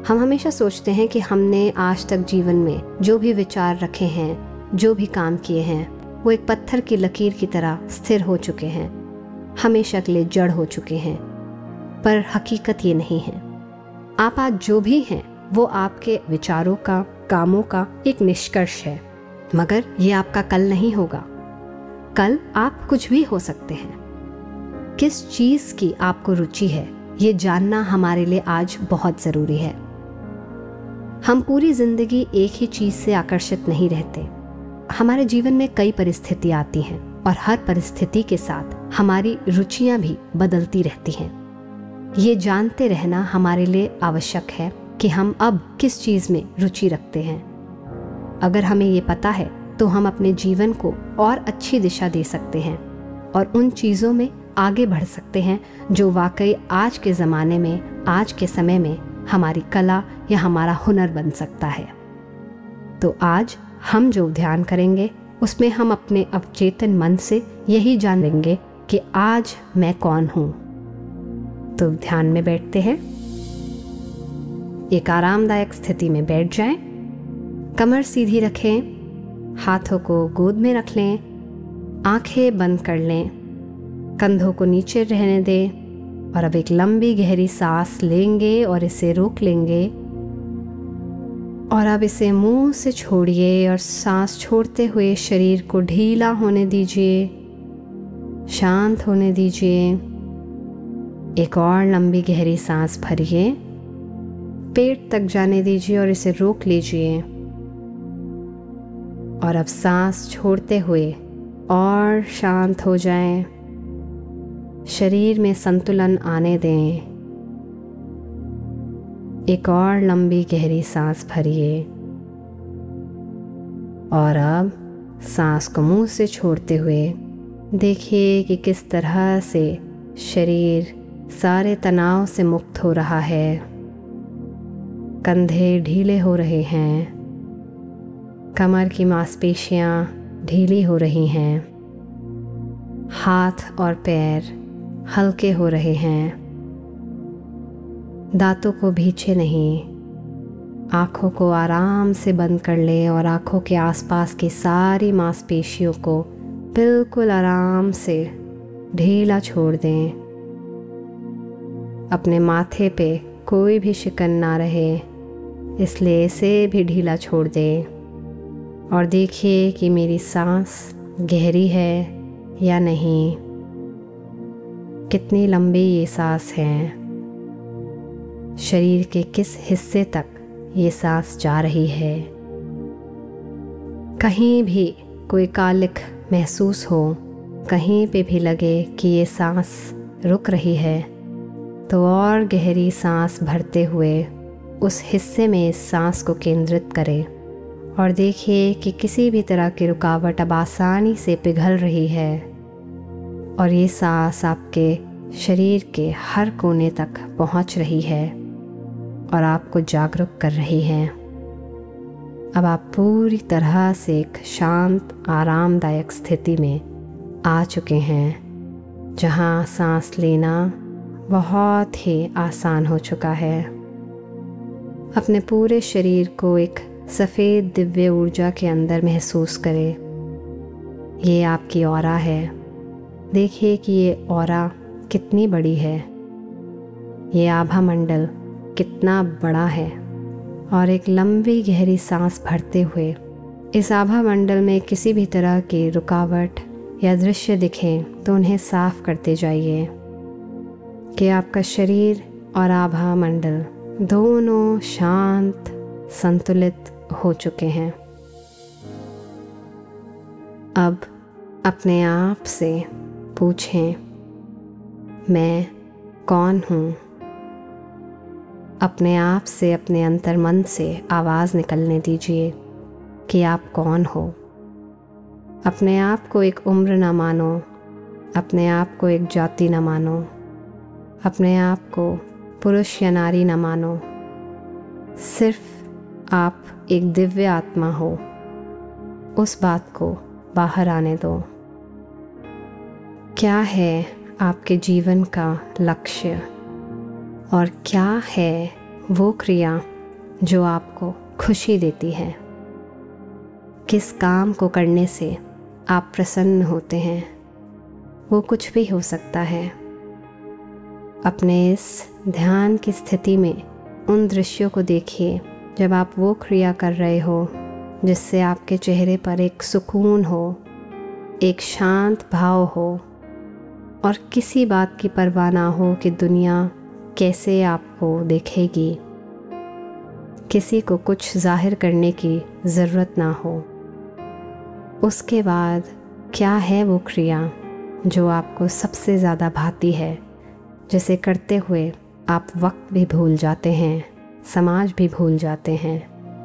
हम हमेशा सोचते हैं कि हमने आज तक जीवन में जो भी विचार रखे हैं, जो भी काम किए हैं, वो एक पत्थर की लकीर की तरह स्थिर हो चुके हैं, हमेशा के लिए जड़ हो चुके हैं। पर हकीकत ये नहीं है। आप आज जो भी हैं वो आपके विचारों का, कामों का एक निष्कर्ष है, मगर ये आपका कल नहीं होगा। कल आप कुछ भी हो सकते हैं। किस चीज़ की आपको रुचि है, ये जानना हमारे लिए आज बहुत ज़रूरी है। हम पूरी ज़िंदगी एक ही चीज़ से आकर्षित नहीं रहते। हमारे जीवन में कई परिस्थितियाँ आती हैं और हर परिस्थिति के साथ हमारी रुचियाँ भी बदलती रहती हैं। ये जानते रहना हमारे लिए आवश्यक है कि हम अब किस चीज़ में रुचि रखते हैं। अगर हमें ये पता है तो हम अपने जीवन को और अच्छी दिशा दे सकते हैं और उन चीज़ों में आगे बढ़ सकते हैं जो वाकई आज के ज़माने में, आज के समय में हमारी कला या हमारा हुनर बन सकता है। तो आज हम जो ध्यान करेंगे उसमें हम अपने अवचेतन मन से यही जानेंगे कि आज मैं कौन हूँ। तो ध्यान में बैठते हैं। एक आरामदायक स्थिति में बैठ जाएं, कमर सीधी रखें, हाथों को गोद में रख लें, आंखें बंद कर लें, कंधों को नीचे रहने दें और अब एक लंबी गहरी सांस लेंगे और इसे रोक लेंगे और अब इसे मुंह से छोड़िए और सांस छोड़ते हुए शरीर को ढीला होने दीजिए, शांत होने दीजिए। एक और लंबी गहरी सांस भरिए, पेट तक जाने दीजिए और इसे रोक लीजिए और अब सांस छोड़ते हुए और शांत हो जाएं। शरीर में संतुलन आने दें। एक और लंबी गहरी सांस भरिए और अब सांस को मुंह से छोड़ते हुए देखिए कि किस तरह से शरीर सारे तनाव से मुक्त हो रहा है। कंधे ढीले हो रहे हैं, कमर की मांसपेशियां ढीली हो रही हैं, हाथ और पैर हल्के हो रहे हैं। दांतों को भींचे नहीं, आँखों को आराम से बंद कर लें और आँखों के आसपास की सारी मांसपेशियों को बिल्कुल आराम से ढीला छोड़ दें। अपने माथे पे कोई भी शिकन ना रहे, इसलिए इसे भी ढीला छोड़ दें और देखिए कि मेरी सांस गहरी है या नहीं, कितनी लंबी ये सांस है, शरीर के किस हिस्से तक ये सांस जा रही है। कहीं भी कोई कालिख महसूस हो, कहीं पे भी लगे कि ये सांस रुक रही है, तो और गहरी सांस भरते हुए उस हिस्से में इस सांस को केंद्रित करें और देखिए कि किसी भी तरह की रुकावट अब आसानी से पिघल रही है और ये सांस आपके शरीर के हर कोने तक पहुंच रही है और आपको जागरूक कर रही है। अब आप पूरी तरह से एक शांत, आरामदायक स्थिति में आ चुके हैं, जहां सांस लेना बहुत ही आसान हो चुका है। अपने पूरे शरीर को एक सफ़ेद दिव्य ऊर्जा के अंदर महसूस करें। ये आपकी ऑरा है। देखिए कि ये ऑरा कितनी बड़ी है, ये आभा मंडल कितना बड़ा है। और एक लंबी गहरी सांस भरते हुए इस आभा मंडल में किसी भी तरह की रुकावट या दृश्य दिखें तो उन्हें साफ करते जाइए कि आपका शरीर और आभा मंडल दोनों शांत, संतुलित हो चुके हैं। अब अपने आप से पूछें, मैं कौन हूँ? अपने आप से, अपने अंतर्मन से आवाज़ निकलने दीजिए कि आप कौन हो। अपने आप को एक उम्र ना मानो, अपने आप को एक जाति ना मानो, अपने आप को पुरुष या नारी ना मानो। सिर्फ आप एक दिव्य आत्मा हो, उस बात को बाहर आने दो। क्या है आपके जीवन का लक्ष्य और क्या है वो क्रिया जो आपको खुशी देती है। किस काम को करने से आप प्रसन्न होते हैं, वो कुछ भी हो सकता है। अपने इस ध्यान की स्थिति में उन दृश्यों को देखिए जब आप वो क्रिया कर रहे हो जिससे आपके चेहरे पर एक सुकून हो, एक शांत भाव हो और किसी बात की परवाह ना हो कि दुनिया कैसे आपको देखेगी। किसी को कुछ जाहिर करने की ज़रूरत ना हो। उसके बाद क्या है वो क्रिया जो आपको सबसे ज़्यादा भाती है, जिसे करते हुए आप वक्त भी भूल जाते हैं, समाज भी भूल जाते हैं।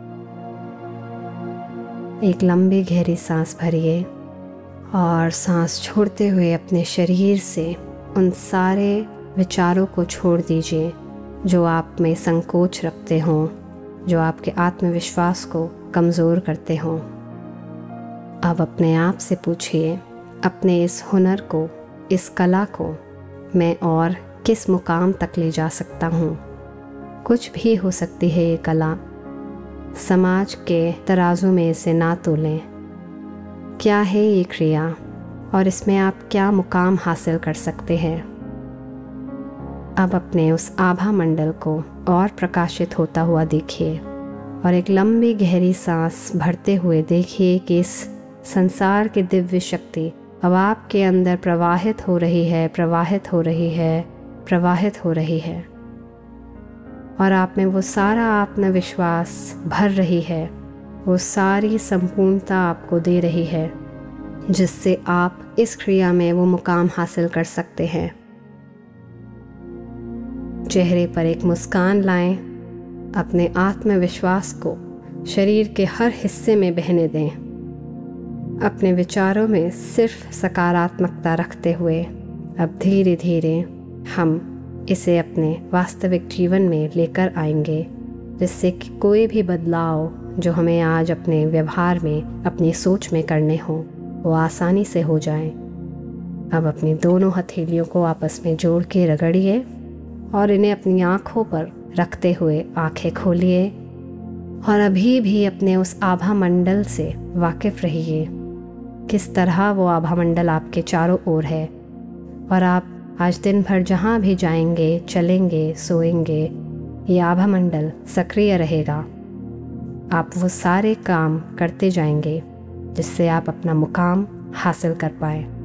एक लंबी गहरी सांस भरिए और सांस छोड़ते हुए अपने शरीर से उन सारे विचारों को छोड़ दीजिए जो आप में संकोच रखते हों, जो आपके आत्मविश्वास को कमज़ोर करते हों। अब अपने आप से पूछिए, अपने इस हुनर को, इस कला को मैं और किस मुकाम तक ले जा सकता हूँ। कुछ भी हो सकती है ये कला। समाज के तराजू में इसे ना तोलें। क्या है ये क्रिया और इसमें आप क्या मुकाम हासिल कर सकते हैं। अब अपने उस आभा मंडल को और प्रकाशित होता हुआ देखिए और एक लंबी गहरी सांस भरते हुए देखिए कि इस संसार की दिव्य शक्ति अब आपके अंदर प्रवाहित हो रही है, प्रवाहित हो रही है, प्रवाहित हो रही है और आप में वो सारा आत्मविश्वास भर रही है, वो सारी संपूर्णता आपको दे रही है जिससे आप इस क्रिया में वो मुकाम हासिल कर सकते हैं। चेहरे पर एक मुस्कान लाएं, अपने आत्मविश्वास को शरीर के हर हिस्से में बहने दें। अपने विचारों में सिर्फ सकारात्मकता रखते हुए अब धीरे धीरे हम इसे अपने वास्तविक जीवन में लेकर आएंगे, जिससे कि कोई भी बदलाव जो हमें आज अपने व्यवहार में, अपनी सोच में करने हों, वो आसानी से हो जाए। अब अपनी दोनों हथेलियों को आपस में जोड़ के रगड़िए और इन्हें अपनी आँखों पर रखते हुए आँखें खोलिए और अभी भी अपने उस आभा मंडल से वाकिफ़ रहिए, किस तरह वो आभा मंडल आपके चारों ओर है और आप आज दिन भर जहाँ भी जाएंगे, चलेंगे, सोएंगे, ये आभा मंडल सक्रिय रहेगा। आप वो सारे काम करते जाएंगे जिससे आप अपना मुकाम हासिल कर पाएं।